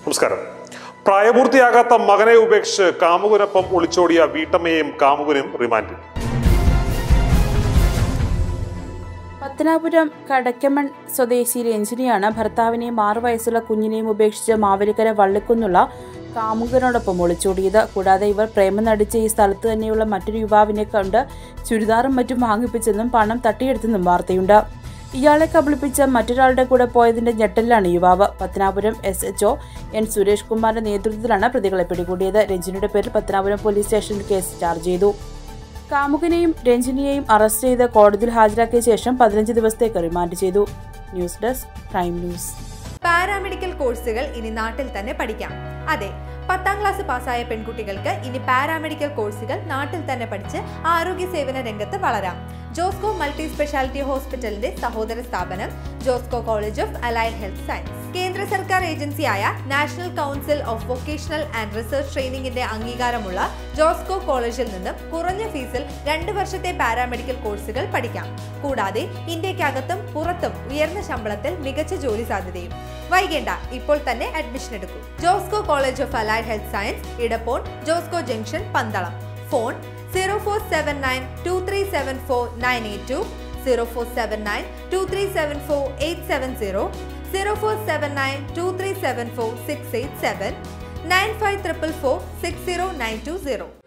നമസ്കാരം. പ്രായപൂർത്തിയാകാത്ത മകനെ ഉപേക്ഷിച്ച് കാമുകനൊപ്പം ഒളിച്ചോടിയ വീട്ടമ്മയെയും കാമുകനും റിമാൻഡിൽ. പത്തനാപുരം കടക്കമൺ സ്വദേശി രഞ്ജിനിയാണ് ഭർത്താവിനെയും 6 വയസ്സുള്ള കുഞ്ഞിനെയും ഉപേക്ഷിച്ച് മാവേലിക്കര വള്ളിക്കുന്നുള്ള കാമുകനോടൊപ്പം ഒളിച്ചോടിയത്. കൂടാതെ ഇവർ പ്രേമം നടിച്ച ഈ സ്ഥലത്ത് തന്നെയുള്ള മറ്റൊരു യുവാവിനെ കണ്ട് ചുരിദാറും മറ്റും വാങ്ങിപ്പിച്ചെന്നും പണം തട്ടിയെടുത്തെന്നും വാർത്തയുണ്ട്. ഇയാളെ കബളിപ്പിച്ച മറ്റൊരാളുടെ കൂടെ പോയതിന്റെ ഞെട്ടലിലാണ് യുവാവ്. പത്തനാപുരം SHO N സുരേഷ് കുമാറിന്റെ നേതൃത്വത്തിലാണ് പ്രതികളെ പിടികൂടിയത്. രഞ്ജിനിയുടെ പേരിൽ പത്തനാപുരം പോലീസ് സ്റ്റേഷനിൽ കേസ് ചാർജ് ചെയ്തു. കാമുകനെയും രഞ്ജിനിയെയും അറസ്റ്റ് ചെയ്ത് കോടതിയിൽ ഹാജരാക്കിയ ശേഷം 15 ദിവസത്തേക്ക് റിമാൻഡ് ചെയ്തു. News desk prime news. Paramedical കോഴ്സുകൾ ഇനി നാട്ടിൽ തന്നെ പഠിക്കാം. അതെ, 10ാം ക്ലാസ് പാസ്സായ പെൺകുട്ടികൾക്ക് ഇനി പാരാമെഡിക്കൽ കോഴ്സുകൾ നാട്ടിൽ തന്നെ പഠിച്ച് ആരോഗ്യ സേവന രംഗത്ത് വളരാം. ജോസ്കോ മൾട്ടി സ്പെഷ്യാലിറ്റി ഹോസ്പിറ്റലിന്റെ സഹോദര സ്ഥാപനം Josco college of allied health science കേന്ദ്ര സർക്കാർ ഏജൻസിയായ national council of vocational and research ട്രെയിനിങ്ങിന്റെ അംഗീകാരമുള്ള ജോസ്കോ കോളേജിൽ നിന്നും കുറഞ്ഞ ഫീസിൽ 2 വർഷത്തെ പാരാമെഡിക്കൽ കോഴ്സുകൾ പഠിക്കാം. കൂടാതെ ഇന്ത്യക്കകത്തും പുറത്തും ഉയർന്ന ശമ്പളത്തിൽ മികച്ച ജോലി സാധ്യതയും. വൈകേണ്ട, ഇപ്പോൾ തന്നെ അഡ്മിഷൻ എടുക്കൂ. Josco college of allied health science, Edappon, Josco junction, Pandalam. Phone 04792374 04792374 04792374 687 9544460920.